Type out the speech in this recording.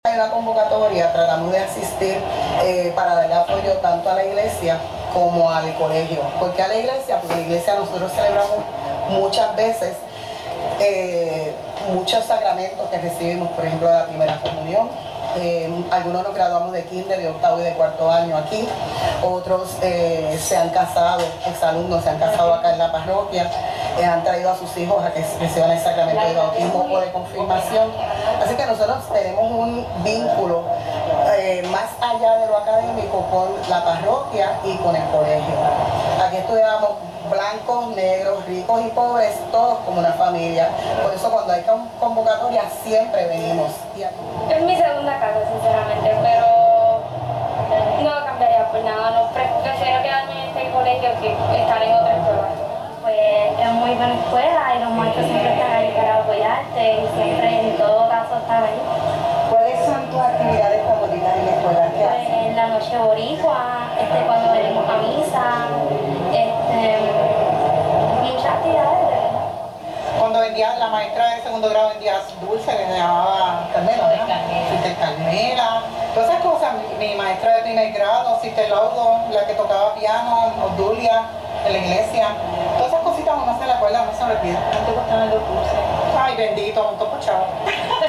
hay una convocatoria, tratamos de asistir para darle apoyo tanto a la iglesia como al colegio. ¿Por qué a la iglesia? Porque en la iglesia nosotros celebramos muchas veces muchos sacramentos que recibimos, por ejemplo, la primera comunión. Algunos nos graduamos de kinder, de octavo y de cuarto año aquí, otros se han casado, exalumnos se han casado acá en la parroquia, han traído a sus hijos a que reciban el sacramento de bautismo o de confirmación. Así que nosotros tenemos un vínculo más allá de lo académico con la parroquia y con el colegio. Aquí estudiamos blancos, negros, ricos y pobres, todos como una familia. Por eso cuando hay convocatoria siempre venimos. Es mi segunda casa, sinceramente, pero no lo cambiaría por nada. No, prefiero quedarme en este colegio que estar en otra escuela. Pues es muy buena escuela y los maestros siempre están ahí para apoyarte y siempre en todo caso están ahí. ¿Cuáles son tus actividades favoritas en la escuela? ¿Qué haces? En la noche boricua, cuando venimos a misa, muchas actividades, de verdad. Cuando vendía la maestra de segundo grado vendía dulce, que se llamaba Carmela, ¿verdad? Sister Carmela, todas esas cosas. Mi maestra de primer grado, Sister Laudo, la que tocaba piano, Odulia, en la iglesia. Todas esas cositas uno se las acuerda, no se olvida. ¿No te gustaban los dulces? Ay, bendito, un topo chavo.